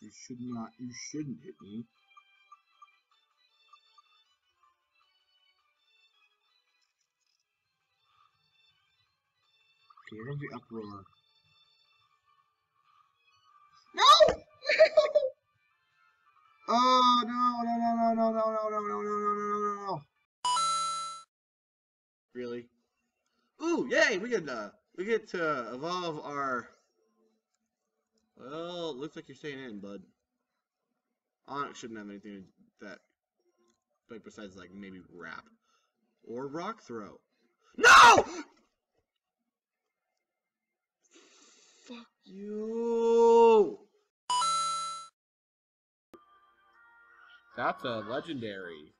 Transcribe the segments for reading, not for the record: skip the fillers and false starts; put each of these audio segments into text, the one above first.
You shouldn't hit me. Okay, here comes the uproar. No! Oh no. Really? Ooh, yay! We get to evolve our. Well, looks like you're staying in, bud. Onyx shouldn't have anything that, like, besides like maybe rap or rock throw. No! Fuck you! That's a legendary.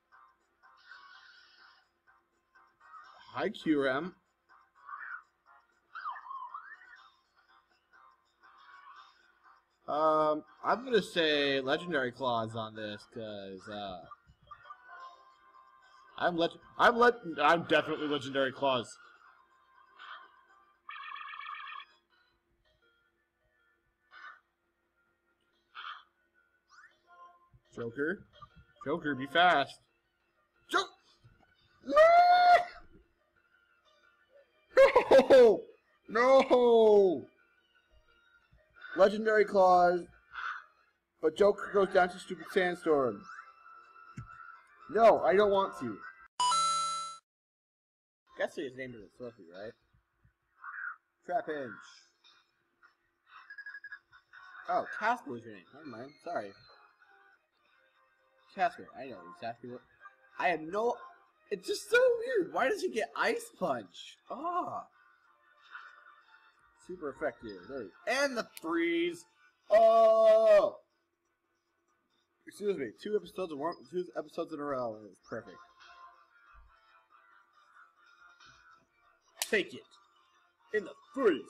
Hi, QRM. I'm gonna say legendary claws on this, cause I'm definitely legendary claws. Joker, be fast. No! No! Legendary claws, but Joker goes down to stupid sandstorm. No, I don't want to. Guess his name is Fluffy, right? Trap Hinge. Oh, Casper was your name. Never mind. Sorry. Casper, I know exactly what. I have no. It's just so weird. Why does he get Ice Punch? Ah. Super effective. There. And the freeze. Oh. Excuse me. Two episodes in a row. And it's perfect. Take it. In the freeze.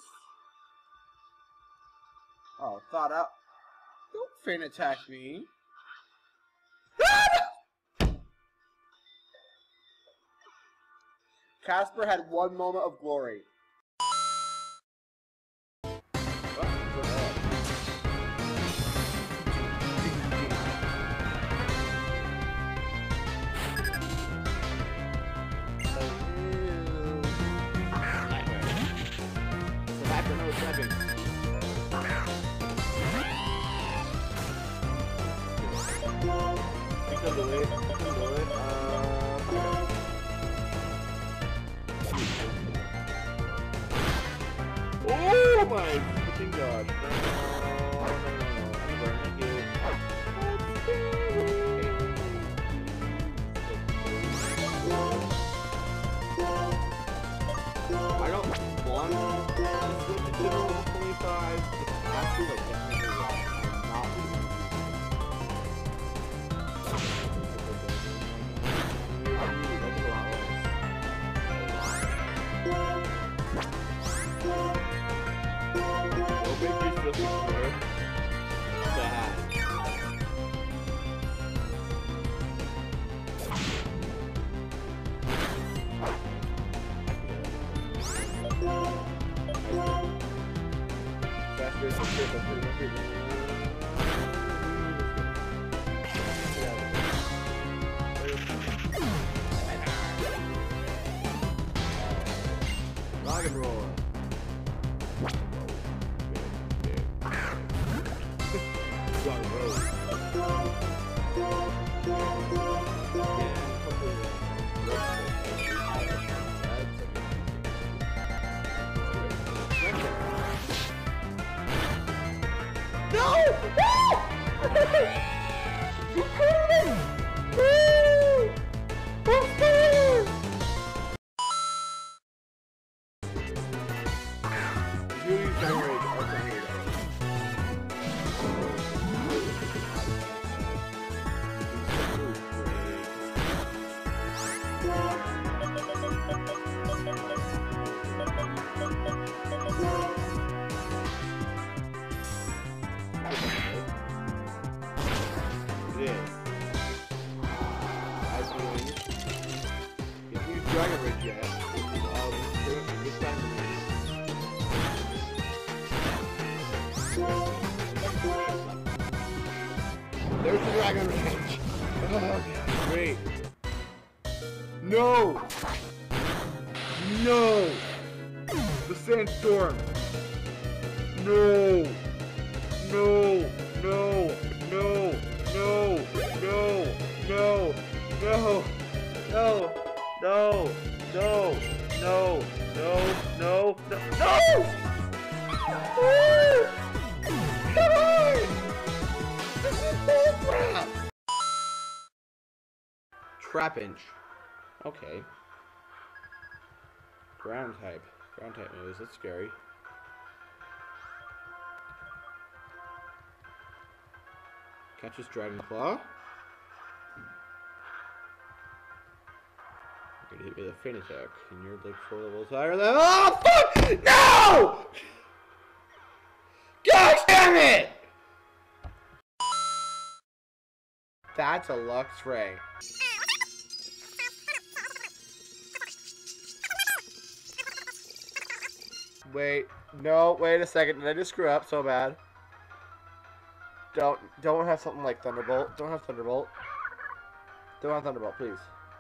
Oh, thought out. Don't feint attack me. Casper had one moment of glory. Oh my fucking god. I don't want to switch to level 25. It's actually like definitely not Rock and roll. No! You killed me! Woo! Woo! There's the dragon range. Oh, great. No! No! The sandstorm! No! No! No! No! No! No! No! No! No! No! No! No! No! No! No! No! Come on! This is bullcrap! Trapinch. Okay. Ground type moves. That's scary. Catches Dragon Claw. You're gonna hit me with a feint attack, and you're like 4 levels higher than. Oh fuck! No! Gosh damn it! That's a Lux Ray. Wait, no, wait a second. Did I just screw up so bad? Don't have something like Thunderbolt. Don't have Thunderbolt. Don't have Thunderbolt, please.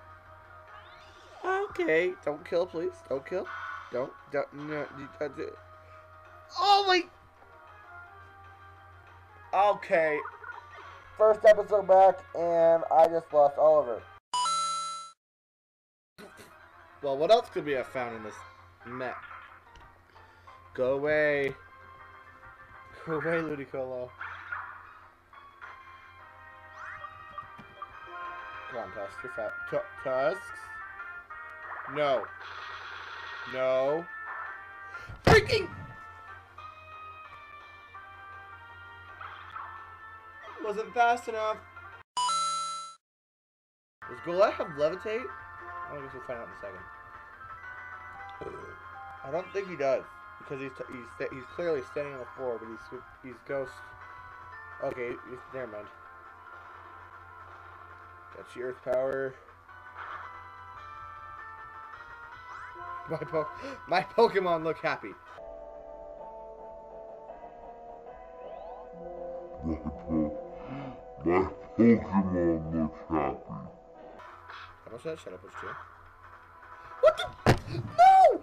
Okay, don't kill, please. Don't kill. Don't, no, oh my. Okay. First episode back, and I just lost Oliver. Well, what else could we have found in this map? Go away. Go away, Ludicolo. Come on, Tusk. You're fat. Tusks? No. No. Freaking! Wasn't fast enough. Does Golett have Levitate? I guess we'll find out in a second. I don't think he does. Because he's clearly standing on the floor, but he's ghost. Okay, never mind. That's the Earth Power. My Pokemon look happy. My Pokemon look happy. How much that Shadow Push to? What the? No!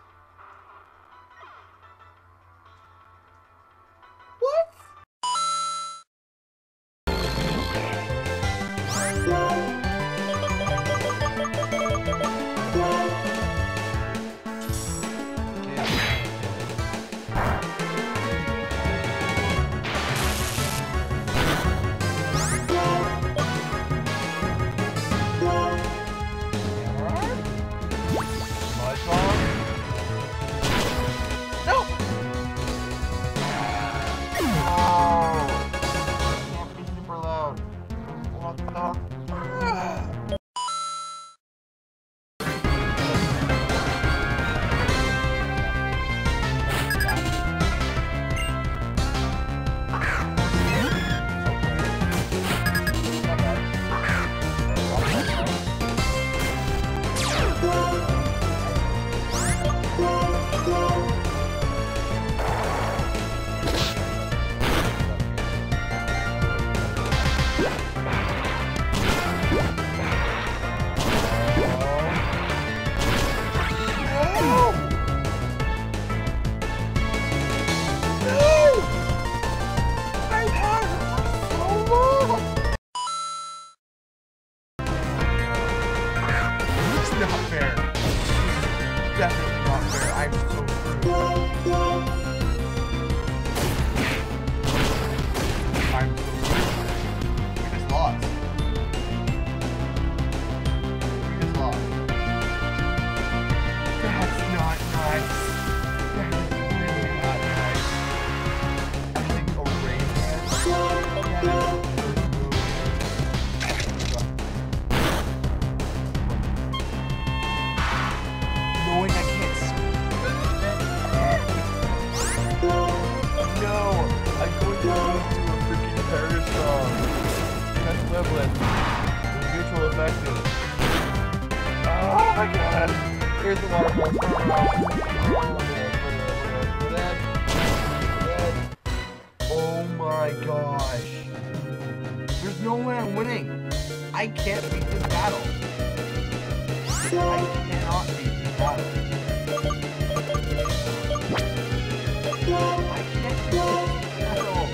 Here's the waterfall. Oh my gosh. There's no way I'm winning. I can't beat this battle. I cannot beat this battle. I can't beat this battle.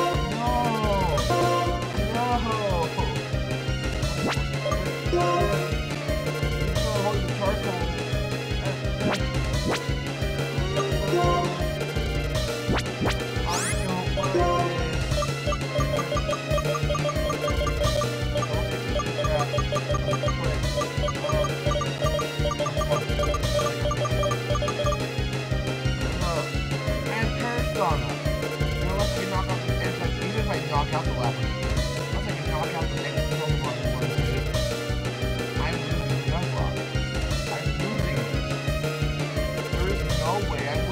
Knock out the last one. Unless I can knock out the next Pokemon in one hit, I'm losing Egglocke. I'm losing it. There is no way I'm